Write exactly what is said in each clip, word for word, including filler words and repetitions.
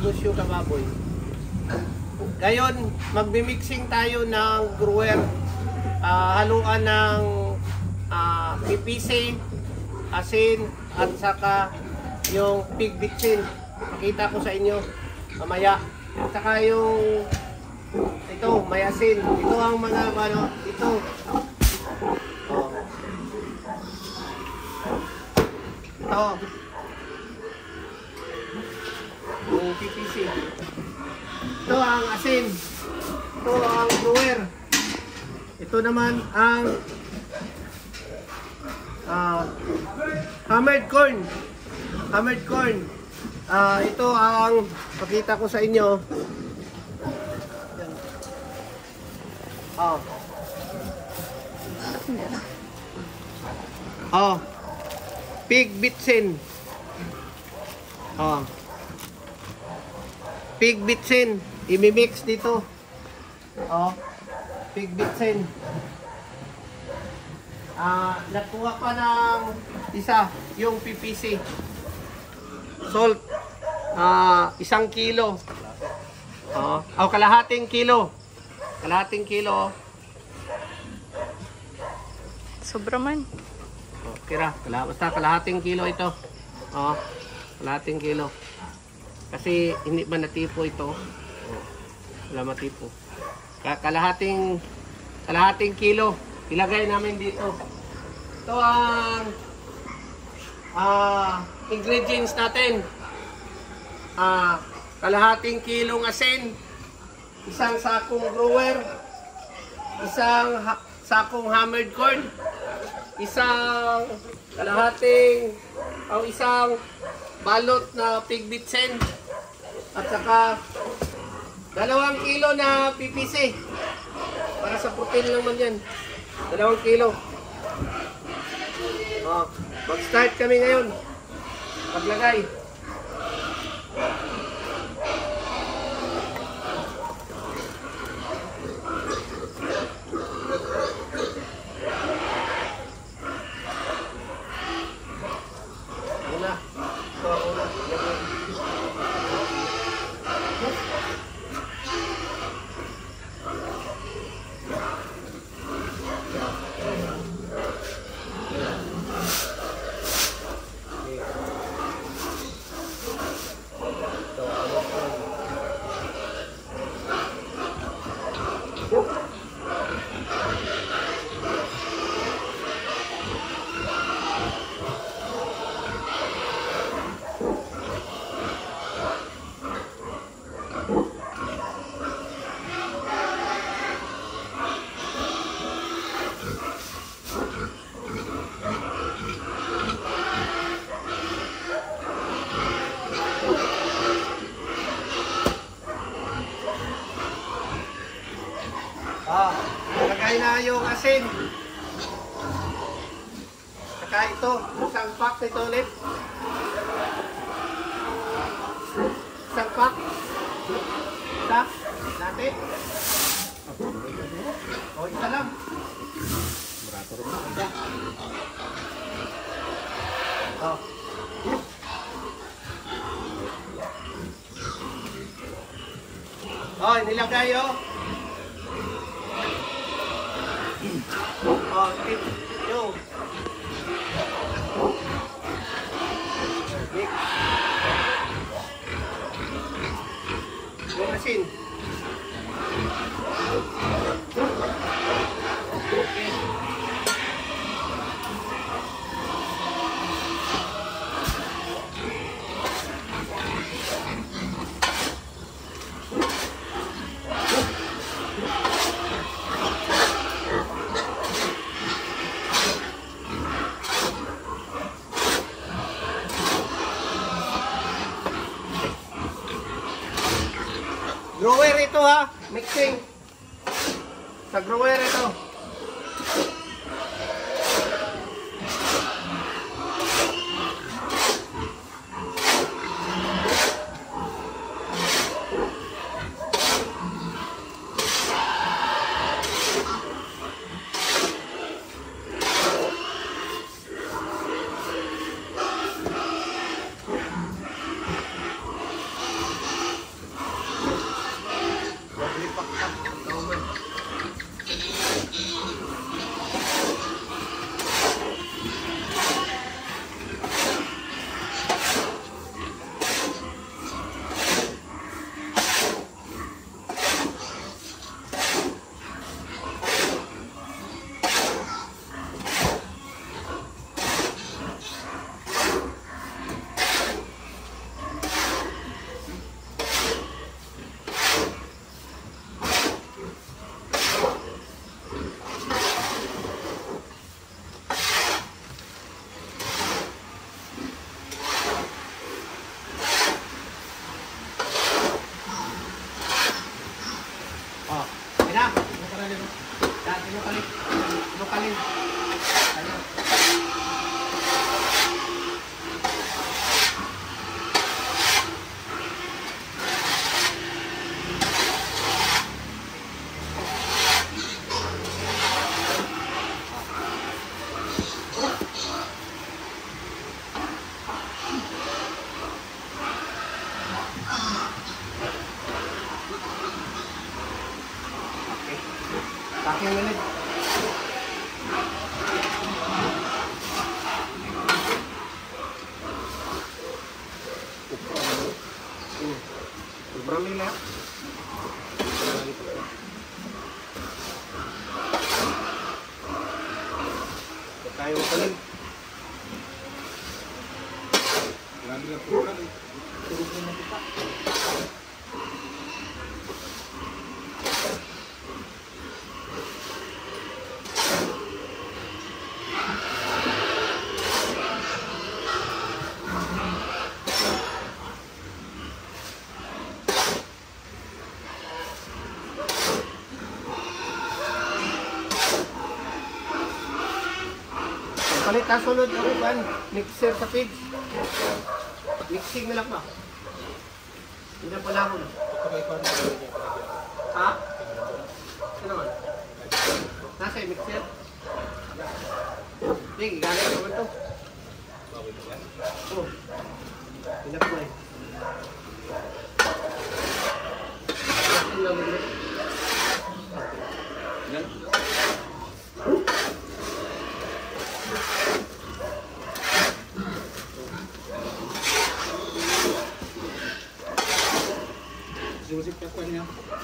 negosyo kababoy. Ngayon, magbi-mixing tayo ng grower. Uh, haluan ng uh, P P C, asin, at saka yung pig bitsin. Pakita ko sa inyo mamaya. At saka yung ito, may asin. Ito ang mga ano, ito. Oh. Ito. Yung P P C. Ito ang asin. Ito ang grower. Ito naman ang uh, hammered corn. Hammered corn. Uh, ito ang pakita ko sa inyo. Oh. Oh. Pig bitsin. Oh. Pig bitsin. I-mix dito. Oh. Pig bitsin. Ah, nakuha pa ng isa, yung P P C. Salt. Ah, isang kilo. Oh, oh, kalahating kilo. Kalahating kilo. Sobra man. Oh, kira, kala basta kalahating kilo ito. Oh, kalahating kilo. Kasi hindi ba natipo ito? Oh, wala matipo. Kalahating kalahating kilo ilagay namin dito. Ito ang uh, ingredients natin. Uh, kalahating kilong asin, isang sakong grower, isang ha sakong hammered corn, isang kalahating o isang balot na pig bitsin, at saka dalawang kilo na P P C. Para sa protein naman yan. Dalawang kilo. Oh, mag-start kami ngayon. Paglagay. Una. Ito, una. Ah, lagay na yung asin. Saka ito, isang pack nito ulit. Isang pack. Isa, natin. O, isa lang. Isa. O. O, nilagay o. Oh, tip, yo. Mix. Yung asin. Okay. Grower ito ha, mixing. Sa grower ito. Inukalin. Inukalin. Ayan. Aking minute. Sobrang nila. Tayo kalim. Lagi na po kami. Turog na kita. Palit na sunod ako ban, mixer sa pig. Mixing na lang ba? Hindi pala ako. Ha? Sino man? Nasa yung mixer? Hindi, galing naman ito. Oo. Pinap ko eh. Natin lang ulit. Yan. Musik apa ni?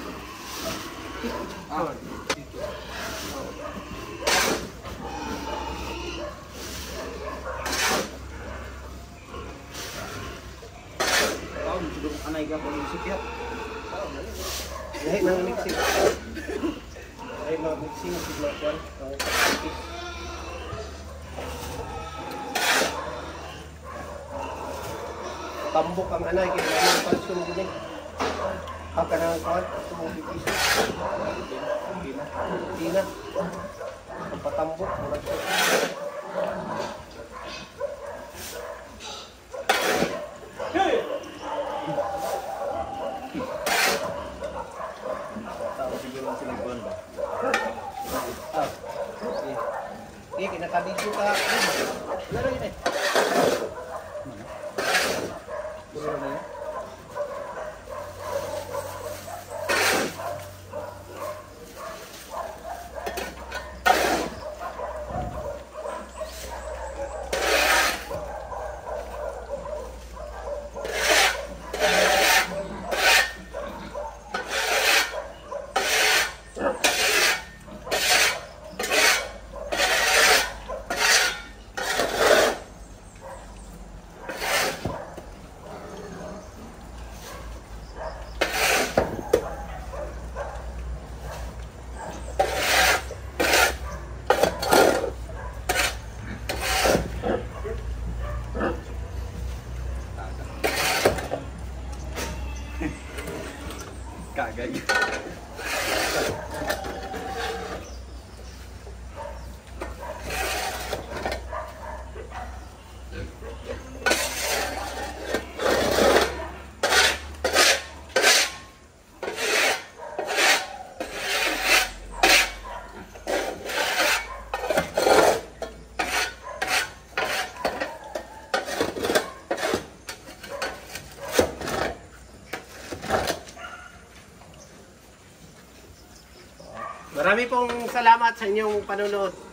Ah, itu. Tahu sudah anai gambar musik ya? Dahil nang mixing. Dahil nang mixing si Blackwan. Tambok ang anay kaya ang palsyon din. Haka na ang kawat, tumubig isa. Hindi na. Hindi na. Ang patambok. Hey! Tao siguro ang sinagbuhan ba? Ah. Eh, kinakabidyo ka. Laro yun eh. Laro na yun. Kagay. Marami pong salamat sa inyong panunod.